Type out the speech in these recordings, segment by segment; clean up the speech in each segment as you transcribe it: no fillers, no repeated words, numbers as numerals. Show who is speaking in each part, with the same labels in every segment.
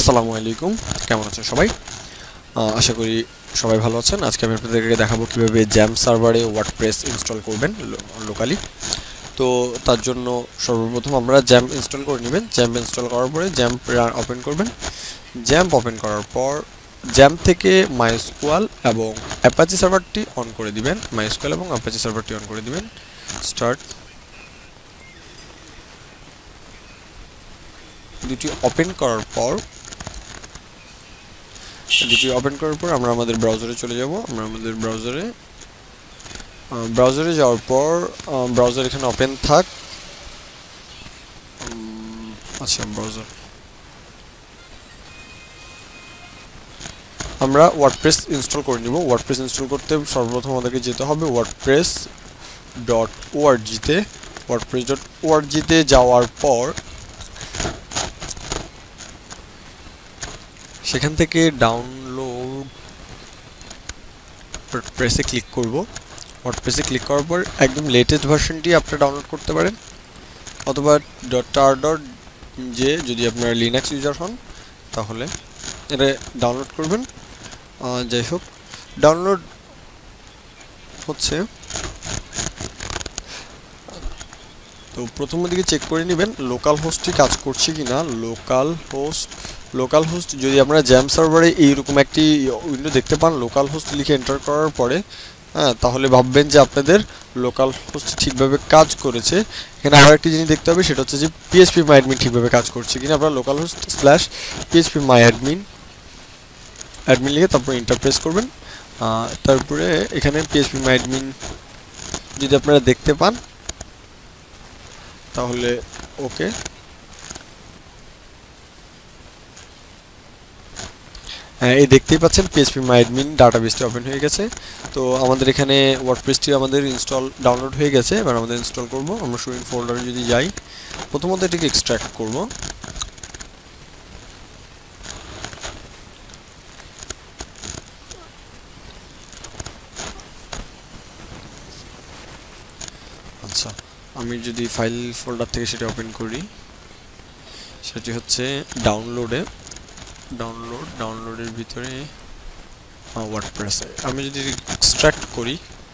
Speaker 1: আসসালামু আলাইকুম, কেমন আছেন সবাই? আশা করি সবাই ভালো আছেন। আজকে আমি আপনাদেরকে দেখাবো কিভাবে জ্যাম সার্ভারে ওয়ার্ডপ্রেস ইনস্টল করবেন লোকালি। তো তার জন্য সর্বপ্রথম আমরা জ্যাম ইনস্টল করে নেবেন। জ্যাম ইনস্টল করার পরে জ্যাম্প ওপেন করবেন। জ্যাম্প ওপেন করার পর জ্যাম্প থেকে মাইস্কুয়াল এবং অ্যাপাচি সার্ভারটি অন করে দিবেন। মাইস্কুয়াল এবং অ্যাপাচি সার্ভারটি অন করে দিবেন। স্টার্ট। দুটি ওপেন করার পর আমরা আমাদের ব্রাউজারে চলে যাব। আমরা আমাদের ব্রাউজারে যাওয়ার পর ব্রাউজার এখানে ওপেন থাক। আচ্ছা, ব্রাউজার আমরা ওয়ার্ডপ্রেস ইনস্টল করে নিব। ওয়ার্ডপ্রেস ইনস্টল করতে সর্বপ্রথম আমাদেরকে যেতে হবে wordpress.org-তে যাওয়ার পর সেখান থেকে ডাউনলোড ওয়ার্ডপ্রেসে ক্লিক করব। ওয়ার্ডপ্রেসে ক্লিক করার পর একদম লেটেস্ট ভার্সনটি আপনারা ডাউনলোড করতে পারেন, অথবা .tar.j যদি আপনারা লিনাক্স ইউজার হন তাহলে এটা ডাউনলোড করবেন। যাই হোক, ডাউনলোড হচ্ছে। তো প্রথম দিকে চেক করে নেবেন লোকাল হোস্টটি কাজ করছে কিনা। লোকাল হোস্ট যদি আপনারা জ্যাম সার্ভারে এইরকম একটি উইন্ডো দেখতে পান, লোকাল হোস্ট লিখে এন্টার করার পরে তাহলে ভাববেন যে আপনাদের লোকাল হোস্ট ঠিকভাবে কাজ করেছে। এখানে আরও একটি জিনিস দেখতে হবে, সেটা হচ্ছে যে phpMyAdmin ঠিকভাবে কাজ করছে কিনা। আপনারা লোকাল হোস্ট /phpMyAdmin লিখে তারপর এন্টার প্রেস করবেন। তারপরে এখানে phpMyAdmin যদি আপনারা দেখতে পান তাহলে ওকে। এই দেখতেই পাচ্ছেন phpMyAdmin ডাটাবেসটি ওপেন হয়ে গেছে। তো আমাদের এখানে ওয়ার্ডপ্রেসটি আমাদের ডাউনলোড হয়ে গেছে। এবার আমাদের ইনস্টল করব। আমরা শোইং ফোল্ডারে যদি যাই, প্রথমত এটিকে এক্সট্রাক্ট করব। আচ্ছা, আমি যদি ফাইল ফোল্ডার থেকে সেটা ওপেন করি, সেটি হচ্ছে ডাউনলোডের ভিতরে ওয়ার্ডপ্রেসে আমি যদি এক্সট্রাক্ট করি,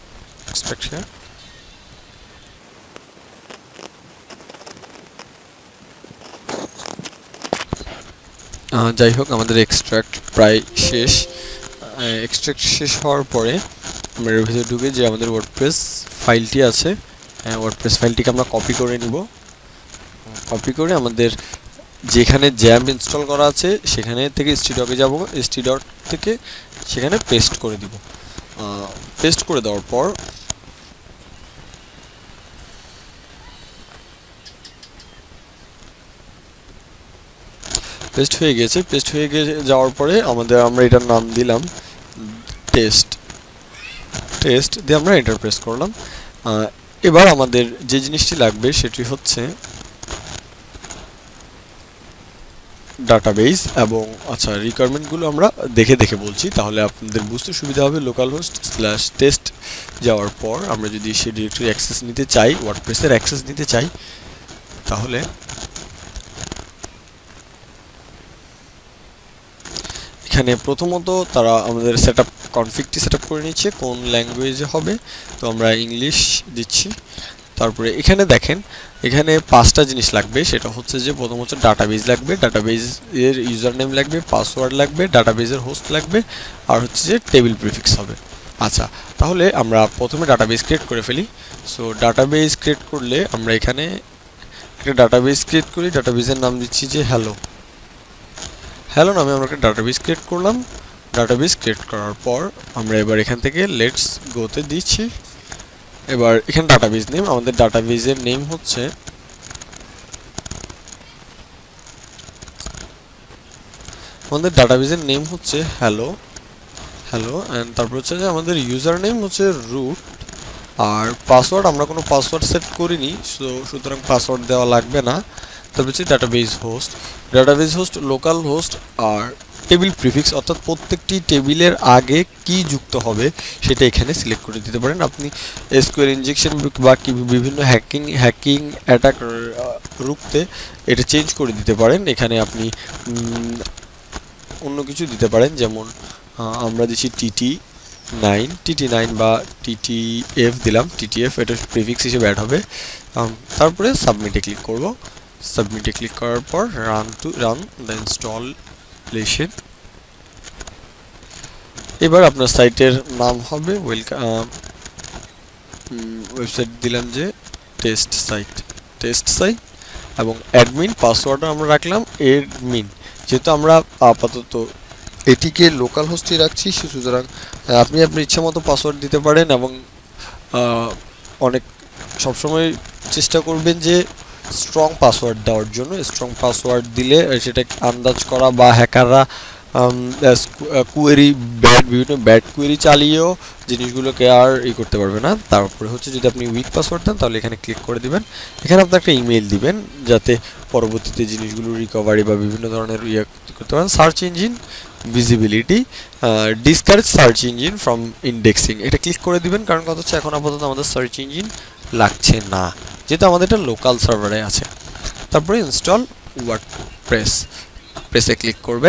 Speaker 1: যাই হোক, আমাদের এক্সট্রাক্ট প্রায় শেষ। এক্সট্রাক্ট শেষ হওয়ার পরে আমরা এর ভিতরে ঢুকে যে আমাদের ওয়ার্ডপ্রেস ফাইলটি আছে, ওয়ার্ডপ্রেস ফাইলটিকে আমরা কপি করে নিব। কপি করে আমাদের যেখানে জ্যাম্প ইনস্টল করা আছে সেখানে থেকে htdoc-এ যাব। htdoc থেকে সেখানে পেস্ট করে দিব। পেস্ট করে দেওয়ার পর পেস্ট হয়ে যাওয়ার পরে আমরা এটার নাম দিলাম টেস্ট দিয়ে আমরা এন্টার প্রেস করলাম। এবার আমাদের যে জিনিসটি লাগবে সেটি হচ্ছে ডাটাবেস এবং রিকোয়ারমেন্টগুলো আমরা দেখে বলছি, তাহলে আপনাদের বুঝতে সুবিধা হবে। localhost/test যাওয়ার পর আমরা যদি সেই ডিরেক্টরি অ্যাক্সেস নিতে চাই, ওয়ার্ডপ্রেসের অ্যাক্সেস নিতে চাই, তাহলে এখানে প্রথমত তারা আমাদের কনফিগটি সেটআপ করে নিচ্ছে কোন ল্যাঙ্গুয়েজে হবে। তো আমরা ইংলিশ দিচ্ছি। তারপরে এখানে দেখেন, এখানে 5টা জিনিস লাগবে। সেটা হচ্ছে যে প্রথম হচ্ছে ডাটাবেস লাগবে, ডাটাবেসের ইউজার নেম লাগবে, পাসওয়ার্ড লাগবে, ডাটাবেসের হোস্ট লাগবে, আর হচ্ছে যে টেবিল প্রিফিক্স হবে। আচ্ছা, তাহলে আমরা প্রথমে ডাটাবেস ক্রিয়েট করে ফেলি। সো ডাটাবেস ক্রিয়েট করলে আমরা এখানে একটা ডাটাবেস ক্রিয়েট করি। ডাটাবেসের নাম দিচ্ছি যে হ্যালো নামে আমরা একটা ডাটাবেস ক্রিয়েট করলাম। ডাটাবেস ক্রিয়েট করার পর আমরা এবার এখান থেকে লেটস গোতে দিচ্ছি। এবার এখানে ডাটাবেস নেম, আমাদের ডাটাবেসের নেম হচ্ছে হ্যালো এন্ড তারপর হচ্ছে যে আমাদের ইউজার নেম হচ্ছে রুট, আর পাসওয়ার্ড আমরা কোনো পাসওয়ার্ড সেট করিনি, সুতরাং পাসওয়ার্ড দেওয়া লাগবে না। তারপর হচ্ছে ডাটাবেস হোস্ট লোকাল হোস্ট, আর টেবিল প্রিফিক্স অর্থাৎ প্রত্যেকটি টেবিলের আগে কি যুক্ত হবে সেটা এখানে সিলেক্ট করে দিতে পারেন। আপনি এসকিউএল ইনজেকশন বা বিভিন্ন হ্যাকিং অ্যাটাক রুখতে এটা চেঞ্জ করে দিতে পারেন। এখানে আপনি অন্য কিছু দিতে পারেন, যেমন আমরা দিচ্ছি টিটি9 বা টিটিএফ দিলাম, টিটিএফ এটা প্রিফিক্স হিসেবে অ্যাড হবে। তারপরে সাবমিটে ক্লিক করব। সাবমিটে ক্লিক করার পর রান দ্য ইনস্টলেশন। এবার আপনার সাইটের নাম হবে ওয়েবসাইট দিলাম যে টেস্ট সাইট এবং অ্যাডমিন পাসওয়ার্ডটা আমরা রাখলাম এডমিন, যেহেতু আমরা আপাতত এটিকে লোকাল হোস্টে রাখছি, সুতরাং আপনি আপনার ইচ্ছা মতো পাসওয়ার্ড দিতে পারেন এবং অনেক সবসময় চেষ্টা করবেন যে স্ট্রং পাসওয়ার্ড দেওয়ার জন্য। স্ট্রং পাসওয়ার্ড দিলে সেটা আন্দাজ করা বা হ্যাকাররা বিভিন্ন ব্যাড কোয়েরি চালিয়েও জিনিসগুলোকে আর করতে পারবে না। তারপরে হচ্ছে যদি আপনি উইক পাসওয়ার্ড দেন তাহলে এখানে ক্লিক করে দিবেন। এখানে আপনি একটা ইমেল দিবেন যাতে পরবর্তীতে জিনিসগুলো রিকভারি বা বিভিন্ন ধরনের করতে পারেন। Search engine visibility, discourage search engine from indexing, এটা ক্লিক করে দিবেন, কারণ কথা হচ্ছে এখন আপাতত আমাদের সার্চ ইঞ্জিন লাগছে না, যেহেতু আমাদের এটা লোকাল সার্ভারে আছে। তারপরে ইনস্টল ওয়ার্ডপ্রেসে ক্লিক করবেন।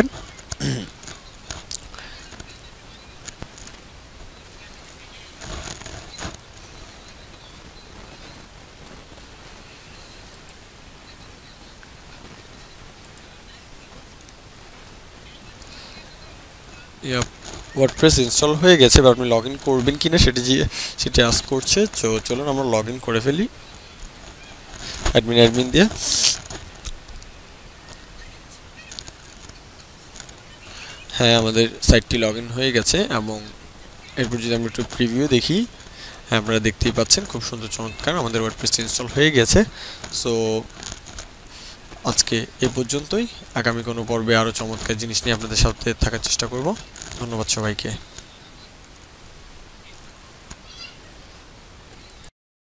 Speaker 1: ওয়ার্ডপ্রেস ইনস্টল হয়ে গেছে। এবার আপনি লগ ইন করবেন কিনা সেটা আস্ক করছে। তো চলুন আমরা লগ ইন করে ফেলি অ্যাডমিন দিয়ে। হ্যাঁ, আমাদের সাইটটি লগ ইন হয়ে গেছে এবং এরপর যদি আমরা একটু প্রিভিউ দেখি, হ্যাঁ আপনারা দেখতেই পাচ্ছেন খুব সুন্দর চমৎকার আমাদের ওয়ার্ডপ্রেসটি ইনস্টল হয়ে গেছে। সো আজকে এই পর্যন্তই। আগামী কোনো পর্বে আরও চমৎকার জিনিস নিয়ে আপনাদের সাথে থাকার চেষ্টা করব। ধন্যবাদ সবাইকে।